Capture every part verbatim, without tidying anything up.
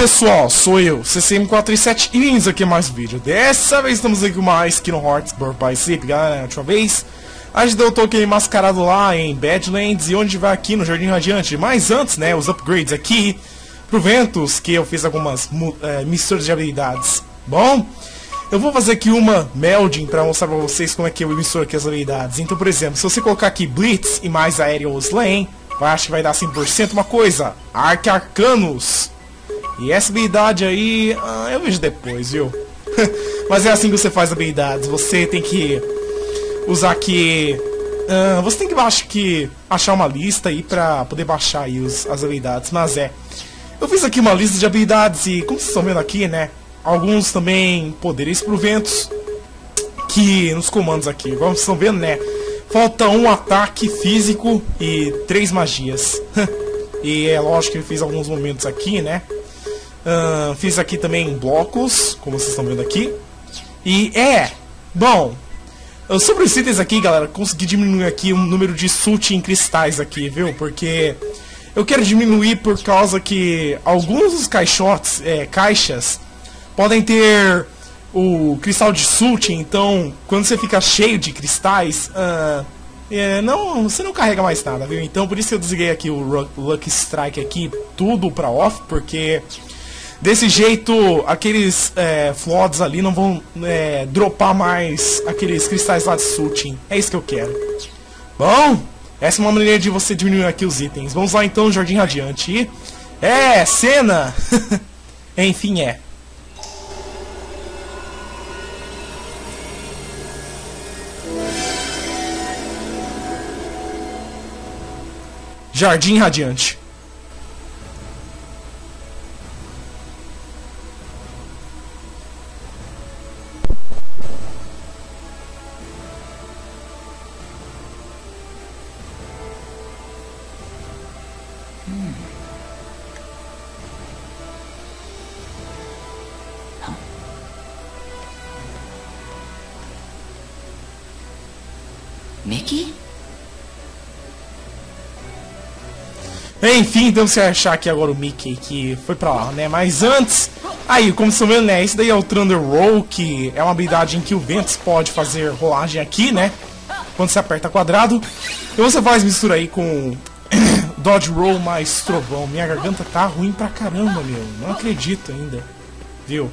pessoal, sou eu, C C M quatro sete e bem-vindos aqui a mais um vídeo. Dessa vez estamos aqui com mais Kingdom Hearts Birth by Sleep, galera. Na última vez a gente deu o toque mascarado lá em Badlands e onde vai aqui no Jardim Radiante. Mas antes, né, os upgrades aqui pro Ventus, que eu fiz algumas é, misturas de habilidades. Bom, eu vou fazer aqui uma melding pra mostrar pra vocês como é que eu misturo aqui as habilidades. Então, por exemplo, se você colocar aqui Blitz e mais Aerial Slaying, eu acho que vai dar cem por cento uma coisa, Arc Arcanus. E essa habilidade aí, ah, eu vejo depois, viu? Mas é assim que você faz habilidades. Você tem que usar aqui... Uh, você tem que, acho que, achar uma lista aí pra poder baixar aí os, as habilidades. Mas é... Eu fiz aqui uma lista de habilidades e, como vocês estão vendo aqui, né? Alguns também poderes pro Ventus. Que nos comandos aqui, como vocês estão vendo, né? Falta um ataque físico e três magias. E é lógico que eu fiz alguns momentos aqui, né? Uh, fiz aqui também blocos, como vocês estão vendo aqui. E é, bom, sobre os itens aqui, galera, consegui diminuir aqui o número de sult em cristais aqui, viu? Porque eu quero diminuir por causa que alguns dos caixotes, é, caixas podem ter o cristal de sult. Então quando você fica cheio de cristais, uh, é, não, você não carrega mais nada, viu? Então por isso que eu desliguei aqui o Lucky Strike aqui, tudo pra off, porque desse jeito, aqueles é, Floods ali não vão é, dropar mais aqueles cristais lá de Sulting. É isso que eu quero. Bom, essa é uma maneira de você diminuir aqui os itens. Vamos lá então no Jardim Radiante. E... É, cena! Enfim, é. Jardim Radiante. Hmm. Huh. Mickey? Enfim, temos que achar aqui agora o Mickey, que foi pra lá, né? Mas antes... Aí, como vocês estão vendo, né? Esse daí é o Thunder Roll, que é uma habilidade em que o Ventus pode fazer rolagem aqui, né? Quando você aperta quadrado. E você faz mistura aí com... Dodge Roll mais trovão. Minha garganta tá ruim pra caramba, meu. Não acredito ainda. Viu?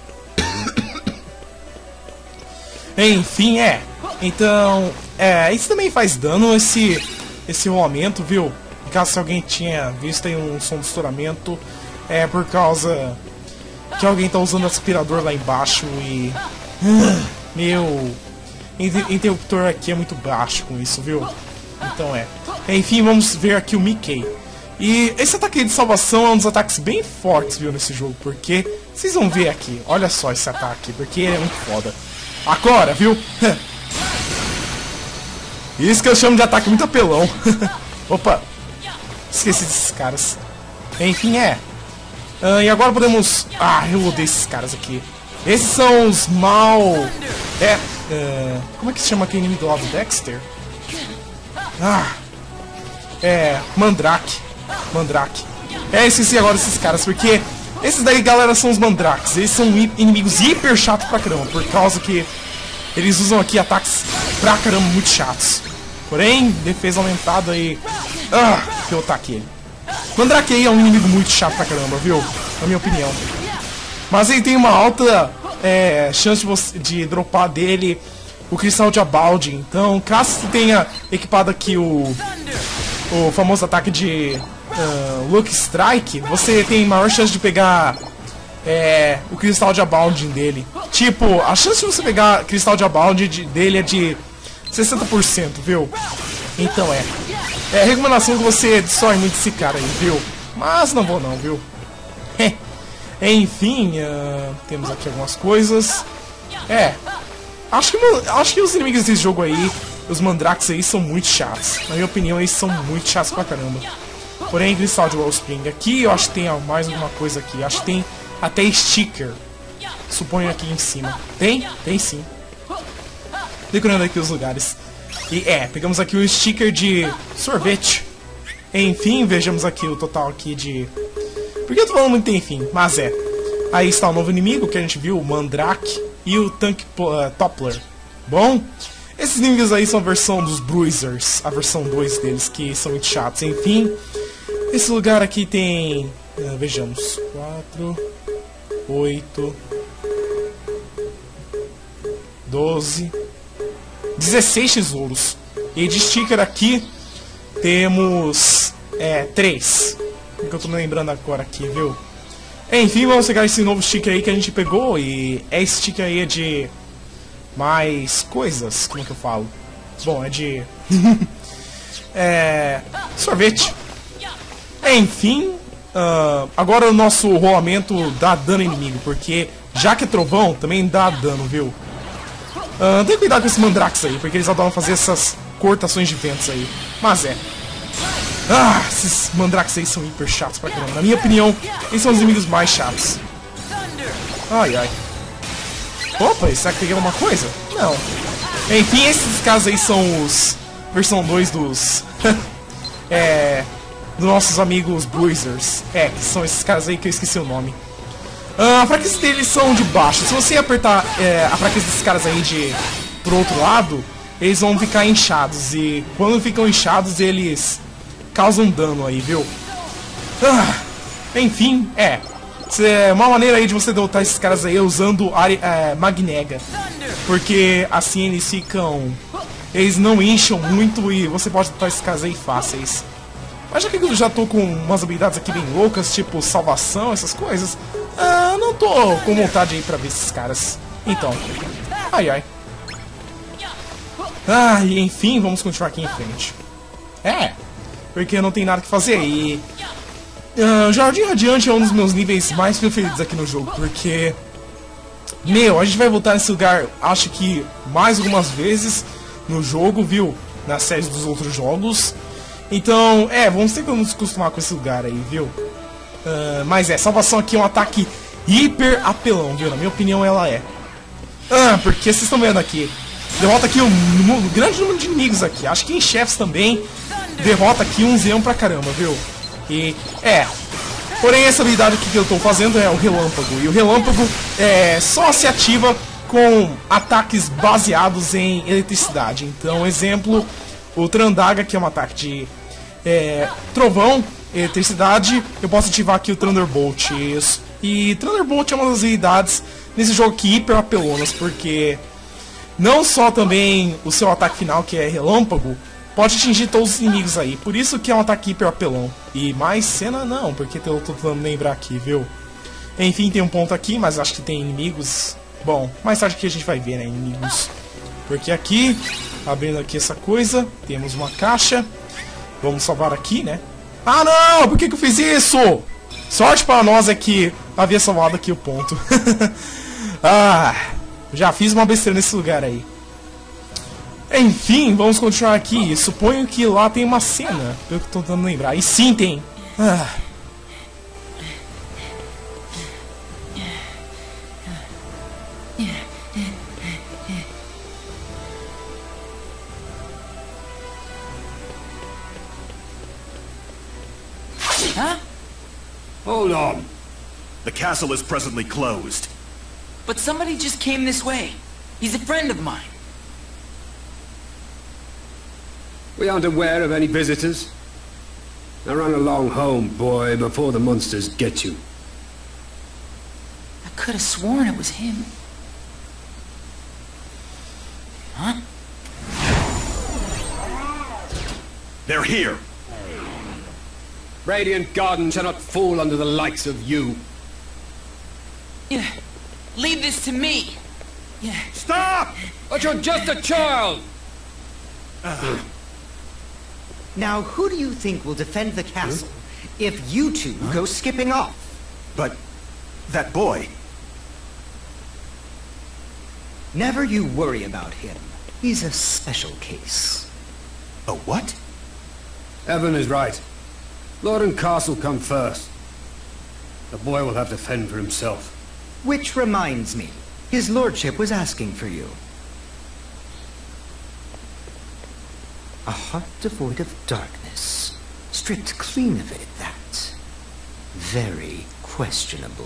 Enfim, é. Então, é, isso também faz dano, esse, esse rolamento, viu? Caso alguém tinha visto aí um som de estouramento, é por causa que alguém tá usando aspirador lá embaixo e... Meu... interruptor aqui é muito baixo com isso, viu? Então é. Enfim, vamos ver aqui o Mickey. E esse ataque de salvação é um dos ataques bem fortes, viu, nesse jogo. Porque, vocês vão ver aqui, olha só esse ataque, porque ele é muito foda. Agora, viu? Isso que eu chamo de ataque muito apelão. Opa! Esqueci desses caras. Enfim, é. Uh, e agora podemos... Ah, eu odeio esses caras aqui. Esses são os mal... É... Uh, como é que se chama aquele inimigo lá do Dexter? Ah... É... Mandrake. Mandrake. É, esqueci agora esses caras, porque... Esses daí, galera, são os Mandrakes. Eles são inimigos hiper chatos pra caramba. Por causa que... Eles usam aqui ataques pra caramba muito chatos. Porém, defesa aumentada e... Ah, que eu ataquei ele. Mandrake aí é um inimigo muito chato pra caramba, viu? Na minha opinião. Mas ele tem uma alta é, chance de, você, de dropar dele o cristal de Abaldi. Então, caso você tenha equipado aqui o, o famoso ataque de uh, Lucky Strike, você tem maior chance de pegar é, o cristal de Abaldi dele. Tipo, a chance de você pegar cristal de Abaldi de, dele é de sessenta por cento, viu? Então é. É a recomendação que você destrói muito esse cara aí, viu? Mas não vou não, viu? Enfim, uh, temos aqui algumas coisas. É. Acho que, acho que os inimigos desse jogo aí, os Mandrakes aí, são muito chatos. Na minha opinião, eles são muito chatos pra caramba. Porém, cristal de Wellspring aqui, eu acho que tem mais alguma coisa aqui. Acho que tem até sticker. Suponho aqui em cima. Tem? Tem sim. Decorando aqui os lugares. E é, pegamos aqui o sticker de sorvete. Enfim, vejamos aqui o total aqui de Por que eu tô falando muito enfim? Mas é. Aí está o novo inimigo que a gente viu, o Mandrake e o Tank uh, Toppler. Bom, esses inimigos aí são a versão dos Bruisers, a versão dois deles, que são muito chatos. Enfim, esse lugar aqui tem... Uh, vejamos. quatro, oito... doze... dezesseis tesouros. E de sticker aqui temos... É, três. Que eu tô me lembrando agora aqui, viu? Enfim, vamos pegar esse novo sticker aí que a gente pegou. E é esse sticker aí é de... mais coisas, como que eu falo? Bom, é de... é... sorvete. Enfim, uh, agora o nosso rolamento dá dano inimigo, porque já que é trovão, também dá dano, viu? Uh, tem que cuidar com esses mandrakes aí, porque eles adoram fazer essas cortações de ventos aí. Mas é. Ah, esses mandrakes aí são hiper chatos pra caramba. Na minha opinião, eles são os inimigos mais chatos. Ai, ai. Opa, será que peguei alguma coisa? Não. Enfim, esses caras aí são os... versão dois dos... é... dos nossos amigos Bruisers. É, que são esses caras aí que eu esqueci o nome. Ah, a fraqueza deles são de baixo. Se você apertar é, a fraqueza desses caras aí de... pro outro lado, eles vão ficar inchados. E quando ficam inchados, eles... causam dano aí, viu? Ah, enfim, é... uma maneira aí de você derrotar esses caras aí é usando a, é, Magnega. Porque assim eles ficam... eles não incham muito e você pode derrotar esses caras aí fáceis. Mas já que eu já tô com umas habilidades aqui bem loucas, tipo salvação, essas coisas, ah, não tô com vontade aí pra ver esses caras. Então, ai ai. Ah, e enfim, vamos continuar aqui em frente. É, porque não tem nada que fazer e... Uh, Jardim Radiante é um dos meus níveis mais preferidos aqui no jogo, porque... meu, a gente vai voltar nesse lugar, acho que mais algumas vezes no jogo, viu? Na série dos outros jogos. Então, é, vamos ter que nos acostumar com esse lugar aí, viu? Uh, mas é, salvação aqui é um ataque hiper apelão, viu? Na minha opinião, ela é. Ah, porque vocês estão vendo aqui. Derrota aqui um, um grande número de inimigos aqui. Acho que em chefes também derrota aqui um zeão pra caramba, viu? E, é, porém essa habilidade aqui que eu estou fazendo é o relâmpago. E o relâmpago é, só se ativa com ataques baseados em eletricidade. Então, exemplo, o Trandaga, que é um ataque de é, trovão, eletricidade. Eu posso ativar aqui o Thunderbolt. Isso. E Thunderbolt é uma das habilidades nesse jogo aqui hiper apelonas, porque não só também o seu ataque final, que é relâmpago, pode atingir todos os inimigos aí. Por isso que é um ataque hiper apelão. E mais cena não, porque eu tô tentando lembrar aqui, viu? Enfim, tem um ponto aqui, mas acho que tem inimigos. Bom, mais tarde aqui a gente vai ver, né, inimigos. Porque aqui, abrindo aqui essa coisa, temos uma caixa. Vamos salvar aqui, né? Ah não, por que que eu fiz isso? Sorte para nós é que havia salvado aqui o ponto. Ah, já fiz uma besteira nesse lugar aí. Enfim, vamos continuar aqui. Suponho que lá tem uma cena. Eu que tô tentando lembrar. E sim, tem. Ah. Huh? Hold on. The castle is presently closed. But somebody just came this way. He's a friend of mine. We aren't aware of any visitors. Now run along home, boy, before the monsters get you. I could have sworn it was him. Huh? They're here. Radiant Garden shall not fall under the likes of you. Yeah. Leave this to me. Yeah. Stop! But you're just a child! Uh. Now, who do you think will defend the castle if you two huh? go skipping off? But that boy... Never you worry about him. He's a special case. A what? Evan is right. Lord and castle come first. The boy will have to fend for himself. Which reminds me, his lordship was asking for you. A heart devoid of darkness, stripped clean of it, that. very questionable.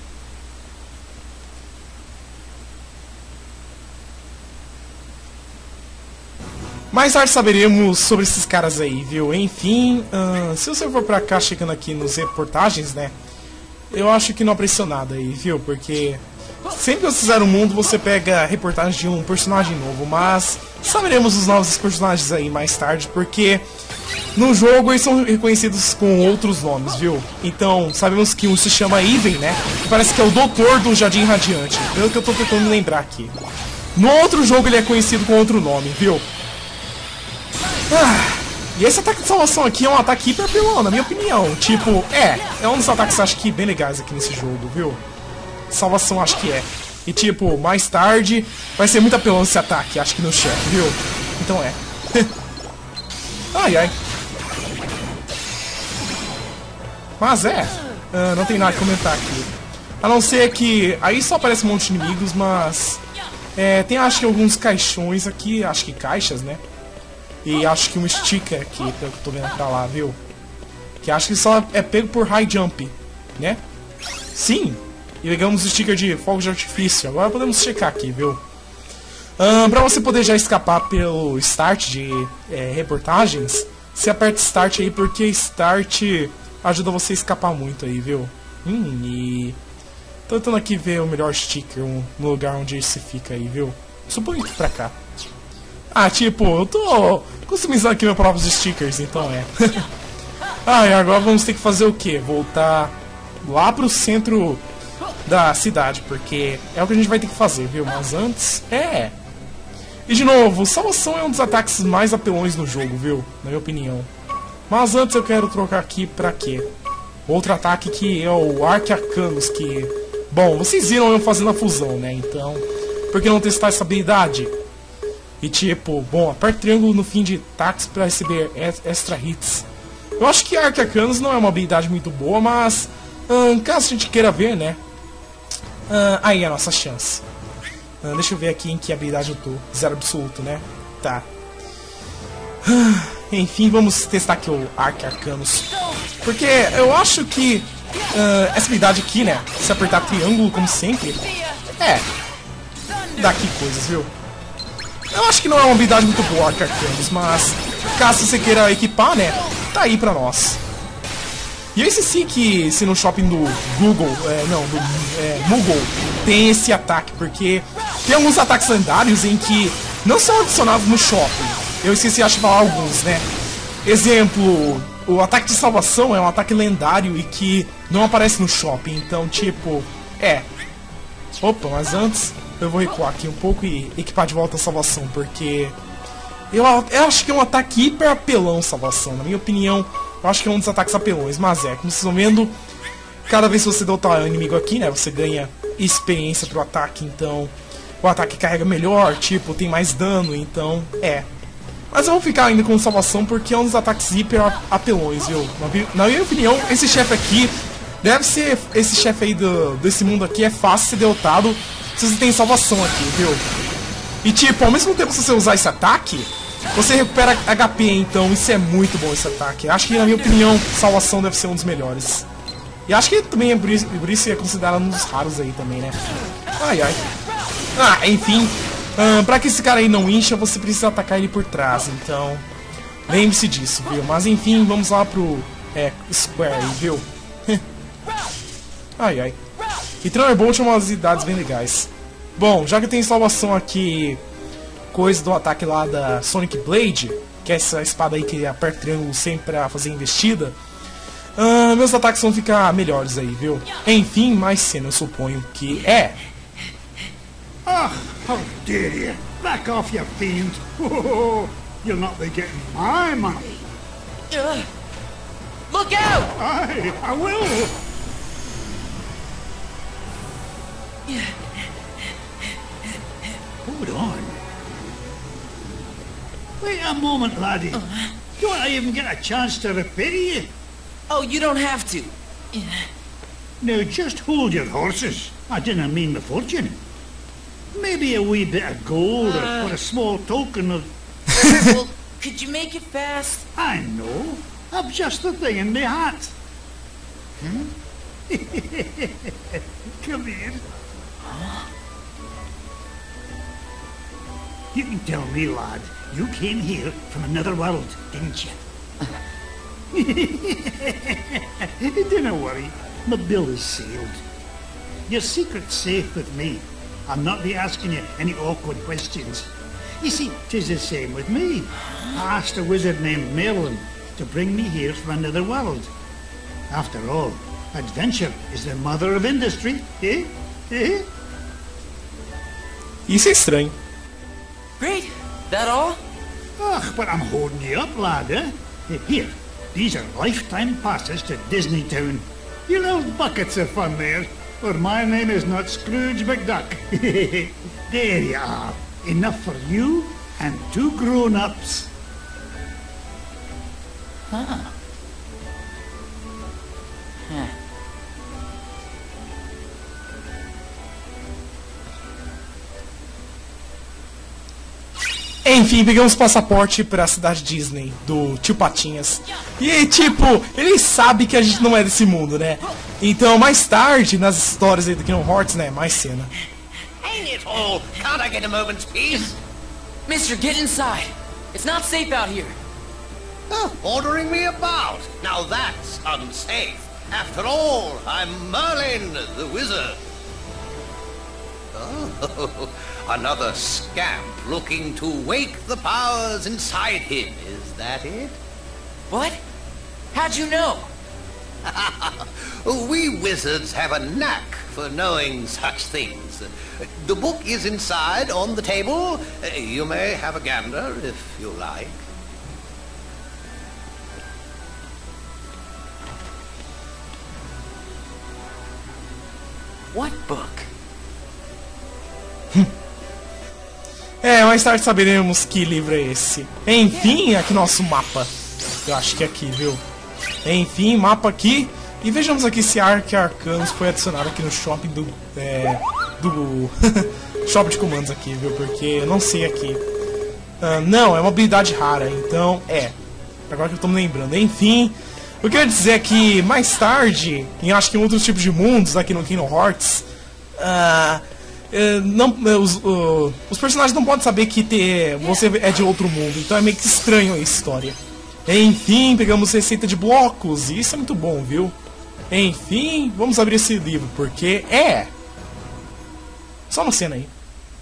Mais tarde saberemos sobre esses caras aí, viu? Enfim, uh, se você for pra cá chegando aqui nos reportagens, né? Eu acho que não apreciou nada aí, viu? Porque sempre que você fizer um mundo, você pega reportagem de um personagem novo. Mas saberemos os novos personagens aí mais tarde, porque no jogo eles são reconhecidos com outros nomes, viu? Então, sabemos que um se chama Even, né? Que parece que é o doutor do Jardim Radiante, pelo que eu tô tentando lembrar aqui. No outro jogo ele é conhecido com outro nome, viu? Ah, e esse ataque de salvação aqui é um ataque hiper apelão, na minha opinião. Tipo, é, é um dos ataques que eu acho que bem legais aqui nesse jogo, viu? Salvação acho que é. E tipo, mais tarde vai ser muito apelão esse ataque, acho que no chefe, viu? Então é. Ai ai. Mas é, uh, não tem nada a comentar aqui. A não ser que aí só aparece um monte de inimigos, mas é, tem acho que alguns caixões aqui, acho que caixas, né? E acho que um sticker aqui, pelo que eu tô vendo pra lá, viu? Que acho que só é pego por high jump, né? Sim! E pegamos o sticker de fogo de artifício. Agora podemos checar aqui, viu? Um, pra você poder já escapar pelo start de é, reportagens, você aperta start aí, porque start ajuda você a escapar muito aí, viu? Hum, e... tô tentando aqui ver o melhor sticker no lugar onde se fica aí, viu? Suponho que pra cá. Ah, tipo, eu tô customizando aqui meus próprios stickers, então é. Ah, e agora vamos ter que fazer o quê? Voltar lá pro centro da cidade, porque é o que a gente vai ter que fazer, viu? Mas antes, é... E de novo, salvação é um dos ataques mais apelões no jogo, viu? Na minha opinião. Mas antes eu quero trocar aqui pra quê? Outro ataque que é o Arcanos, que... Bom, vocês viram eu fazendo a fusão, né? Então, por que não testar essa habilidade? E tipo, bom, aperte triângulo no fim de ataques para receber extra hits. Eu acho que Arcanos não é uma habilidade muito boa, mas hum, caso a gente queira ver, né? Hum, aí é a nossa chance. Hum, deixa eu ver aqui em que habilidade eu tô. Zero absoluto, né? Tá. Hum, enfim, vamos testar aqui o Arcanos. Porque eu acho que hum, essa habilidade aqui, né? Se apertar triângulo, como sempre, é. Dá aqui coisas, viu? Eu acho que não é uma habilidade muito boa, Arcanos, mas caso você queira equipar, né, tá aí pra nós. E eu esqueci que se no shopping do Google, é, não, do é, Google, tem esse ataque, porque tem alguns ataques lendários em que não são adicionados no shopping. Eu esqueci, acho, de falar alguns, né. Exemplo, o ataque de salvação é um ataque lendário e que não aparece no shopping, então, tipo, é. Opa, mas antes... eu vou recuar aqui um pouco e equipar de volta a salvação, porque eu, eu acho que é um ataque hiper apelão salvação. Na minha opinião, eu acho que é um dos ataques apelões, mas é, como vocês estão vendo, cada vez que você derrotar o inimigo aqui, né, você ganha experiência pro ataque, então o ataque carrega melhor, tipo, tem mais dano, então é. Mas eu vou ficar ainda com salvação porque é um dos ataques hiper apelões, viu? Na, na minha opinião, esse chefe aqui deve ser, esse chefe aí do, desse mundo aqui é fácil ser derrotado se você tem salvação aqui, viu? E tipo, ao mesmo tempo que você usar esse ataque, você recupera H P, então isso é muito bom esse ataque. Acho que, na minha opinião, salvação deve ser um dos melhores. E acho que também é por isso, por isso é considerado um dos raros aí também, né? Ai, ai. Ah, enfim, hum, pra que esse cara aí não incha, você precisa atacar ele por trás, então... lembre-se disso, viu? Mas enfim, vamos lá pro é, Square aí, viu? Ai, ai. E Thunderbolt é umas idades bem legais. Bom, já que tem salvação aqui, coisa do ataque lá da Sonic Blade, que é essa espada aí que aperta o triângulo sempre pra fazer investida, uh, meus ataques vão ficar melhores aí, viu? Enfim, mais cena, eu suponho que é. Ah, how dare you! Back off, you fiend! Oh, you'll not be getting my money. Ugh. Look out! Aye, I will! Hold on. Wait a moment, laddie. Uh, don't I even get a chance to repair you? Oh, you don't have to. Now just hold your horses. I didn't mean the fortune. Maybe a wee bit of gold uh, or for a small token of... Well, could you make it fast? I know. I'm just the thing in my hat. Come here. You can tell me, lad, you came here from another world, didn't you? Don't worry, my bill is sealed. Your secret's safe with me. I'll not be asking you any awkward questions. You see, 'tis the same with me. I asked a wizard named Merlin to bring me here from another world. After all, adventure is the mother of industry, eh? Eh? Isso é estranho. Great. That all? Ugh, but I'm holding you up, lad, eh? Here, these are lifetime passes to Disney Town. You'll have buckets of fun there, or my name is not Scrooge McDuck. There you are. Enough for you and two grown-ups. Huh. Huh. Enfim, pegamos passaporte pra cidade Disney, do tio Patinhas. E tipo, ele sabe que a gente não é desse mundo, né? Então, mais tarde, nas histórias aí do Kingdom Hearts, né? Mais cena. Ain't it all? Can't I get a moment's peace? Mister, get inside. It's not safe out here. Oh, ordering me about. Now that's unsafe. After all, I'm Merlin, the wizard. Oh, another scamp looking to wake the powers inside him. Is that it? What? How'd you know? We wizards have a knack for knowing such things. The book is inside on the table. You may have a gander if you like. What book? É, mais tarde saberemos que livro é esse. Enfim, aqui nosso mapa. Eu acho que é aqui, viu? Enfim, mapa aqui. E vejamos aqui se Ark Arcanus foi adicionado aqui no shopping do... É, do... shopping de comandos aqui, viu? Porque eu não sei aqui. Uh, não, é uma habilidade rara, então é. Agora que eu tô me lembrando. Enfim, o que eu ia dizer é que mais tarde, em acho que em outros tipos de mundos aqui no Kingdom Hearts... Uh, Uh, não, uh, os, uh, os personagens não podem saber que te, você é de outro mundo, então é meio que estranho a história. Enfim, pegamos receita de blocos, e isso é muito bom, viu? Enfim, vamos abrir esse livro, porque é... Só uma cena aí.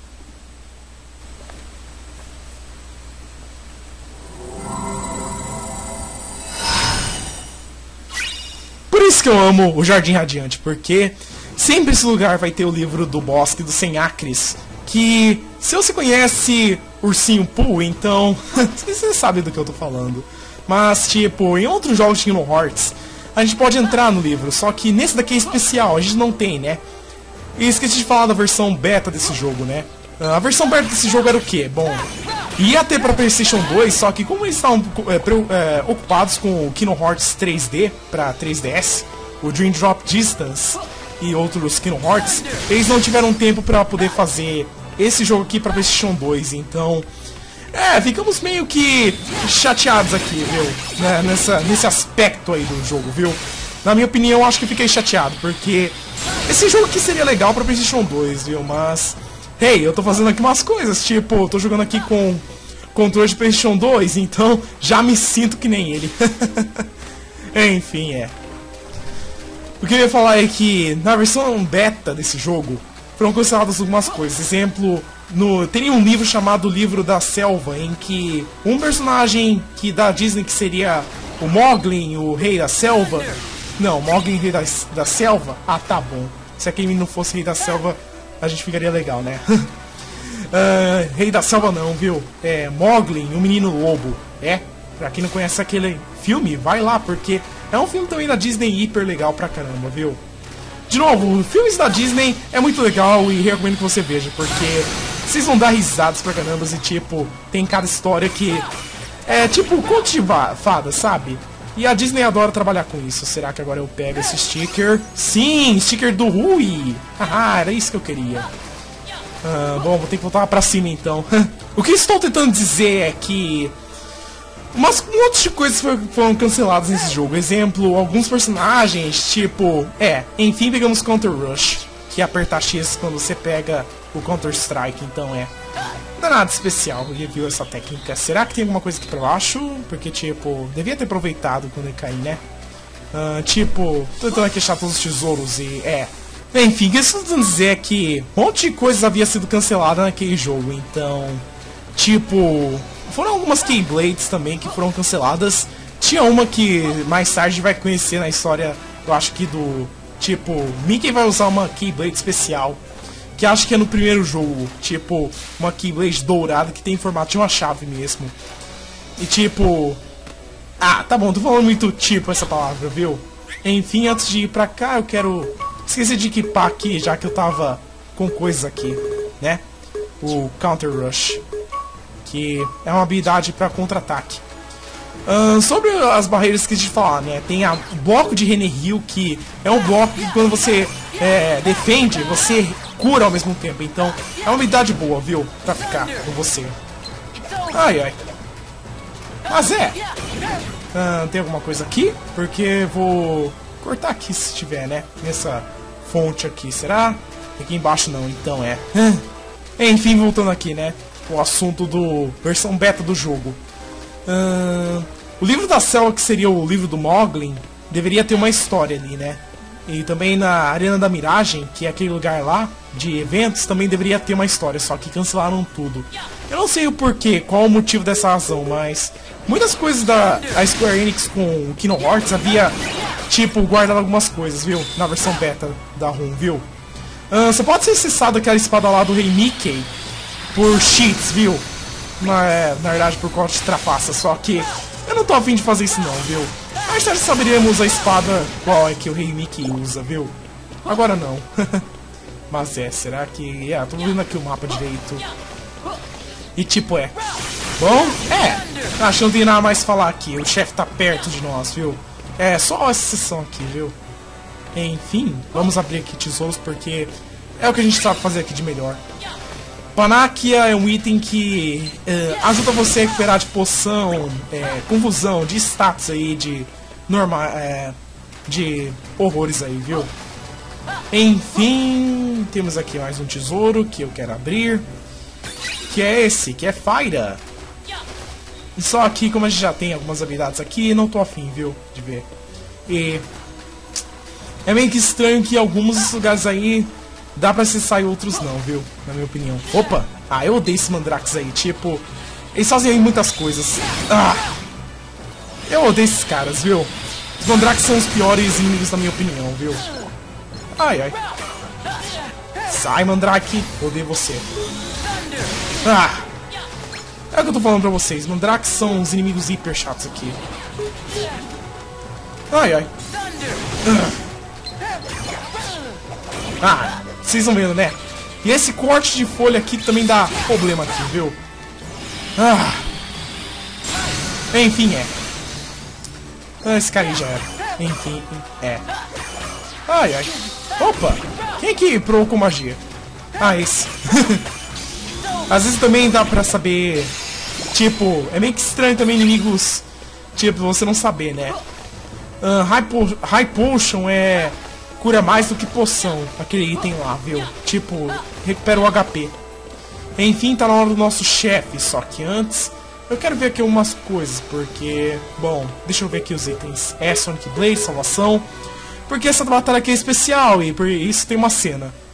Por isso que eu amo o Jardim Radiante, porque... sempre esse lugar vai ter o livro do Bosque dos Cem Acres, que se você conhece Ursinho Pooh, então você sabe do que eu tô falando. Mas tipo, em outros jogos de Kingdom Hearts, a gente pode entrar no livro, só que nesse daqui é especial, a gente não tem, né? E esqueci de falar da versão beta desse jogo, né? A versão beta desse jogo era o quê? Bom, ia ter pra PlayStation dois, só que como eles estavam é, é, ocupados com o Kingdom Hearts três D pra três D S, o Dream Drop Distance e outros Kingdom Hearts, eles não tiveram tempo pra poder fazer esse jogo aqui pra PlayStation dois, então... É, ficamos meio que chateados aqui, viu? Né, nessa, nesse aspecto aí do jogo, viu? Na minha opinião, eu acho que fiquei chateado, porque esse jogo aqui seria legal pra PlayStation dois, viu? Mas, hey, eu tô fazendo aqui umas coisas, tipo, eu tô jogando aqui com controle de PlayStation dois, então já me sinto que nem ele. Enfim, é. O que eu ia falar é que na versão beta desse jogo foram canceladas algumas coisas. Exemplo, no, teria um livro chamado Livro da Selva, em que um personagem que da Disney, que seria o Mowgli, o Rei da Selva... Não, Mowgli, Rei da, da Selva? Ah, tá bom. Se aquele não fosse Rei da Selva, a gente ficaria legal, né? uh, Rei da Selva não, viu? É Mowgli, o Menino Lobo. É, pra quem não conhece aquele filme, vai lá, porque... é um filme também da Disney hiper legal pra caramba, viu? De novo, filmes da Disney é muito legal e recomendo que você veja, porque vocês vão dar risadas pra caramba e tipo, tem cada história que é tipo conto de fada, sabe? E a Disney adora trabalhar com isso. Será que agora eu pego esse sticker? Sim, sticker do Rui! Ah, era isso que eu queria. Ah, bom, vou ter que voltar pra cima então. O que estou tentando dizer é que... Umas um monte de coisas foram canceladas nesse jogo. Exemplo, alguns personagens, tipo... É, enfim, pegamos Counter Rush, que é apertar X quando você pega o Counter Strike, então é... Não é nada especial, ele viu essa técnica. Será que tem alguma coisa aqui pra baixo? Porque, tipo, devia ter aproveitado quando ele cair, né? Uh, tipo, tô tentando aqui achar todos os tesouros e... É... Enfim, o que eu estou tentando dizer é que um monte de coisas havia sido cancelada naquele jogo, então... Tipo... Foram algumas Keyblades também que foram canceladas. Tinha uma que mais tarde vai conhecer na história, eu acho que do... Tipo, Mickey vai usar uma Keyblade especial, que acho que é no primeiro jogo. Tipo, uma Keyblade dourada que tem formato de uma chave mesmo. E tipo... Ah, tá bom, tô falando muito tipo essa palavra, viu? Enfim, antes de ir pra cá, eu quero... Esqueci de equipar aqui, já que eu tava com coisas aqui, né? O Counter Rush, que é uma habilidade para contra-ataque. Uh, sobre as barreiras que a gente falar, né? Tem a, o bloco de René Hill, que é um bloco que quando você é, defende, você cura ao mesmo tempo. Então, é uma habilidade boa, viu? Pra ficar com você. Ai, ai. Mas é. Uh, tem alguma coisa aqui? Porque vou cortar aqui se tiver, né? Nessa fonte aqui, será? Aqui embaixo não, então é. Enfim, voltando aqui, né? O assunto do versão beta do jogo. Uh, o livro da selva, que seria o livro do Moglin, deveria ter uma história ali, né? E também na Arena da Miragem, que é aquele lugar lá de eventos, também deveria ter uma história, só que cancelaram tudo. Eu não sei o porquê, qual o motivo dessa razão, mas muitas coisas da a Square Enix com o Kingdom Hearts havia, tipo, guardado algumas coisas, viu? Na versão beta da ROM, viu? Uh, você pode ser acessado aquela espada lá do Rei Mickey por cheats, viu? Na, é, na verdade, por corte de trapaça, só que eu não tô afim de fazer isso não, viu? Mais tarde saberemos a espada qual é que o Rei Mickey usa, viu? Agora não. Mas é, será que... É, tô vendo aqui o mapa direito. E tipo, é. Bom, é. Acho que não tem nada mais a falar aqui. O chefe tá perto de nós, viu? É, só essa sessão aqui, viu? Enfim, vamos abrir aqui tesouros porque é o que a gente sabe fazer aqui de melhor. Panakia é um item que é, ajuda você a recuperar de poção, é, confusão, de status aí, de normal, é, de horrores aí, viu? Enfim, temos aqui mais um tesouro que eu quero abrir, que é esse, que é Fyra. Só aqui, como a gente já tem algumas habilidades aqui, não tô afim, viu, de ver. E é meio que estranho que alguns lugares aí dá pra acessar e outros não, viu? Na minha opinião. Opa! Ah, eu odeio esses Mandrax aí. Tipo, eles fazem aí muitas coisas. Ah! Eu odeio esses caras, viu? Os Mandrax são os piores inimigos na minha opinião, viu? Ai, ai. Sai, Mandrake. Odeio você. Ah! É o que eu tô falando pra vocês. Mandrax são os inimigos hiper chatos aqui. Ai, ai. Ah! Ah! Vocês estão vendo, né? E esse corte de folha aqui também dá problema aqui, viu? Ah. Enfim, é. Ah, esse cara aí já era. Enfim, é. Ai, ai. Opa! Quem é que provocou magia? Ah, esse. Às vezes também dá pra saber... Tipo, é meio que estranho também inimigos... Tipo, você não saber, né? Uh, high, po high Potion é... Cura mais do que poção, aquele item lá, viu? Tipo, recupera o H P. Enfim, tá na hora do nosso chefe, só que antes eu quero ver aqui umas coisas, porque... Bom, deixa eu ver aqui os itens. É Sonic Blade, salvação. Porque essa batalha aqui é especial e por isso tem uma cena.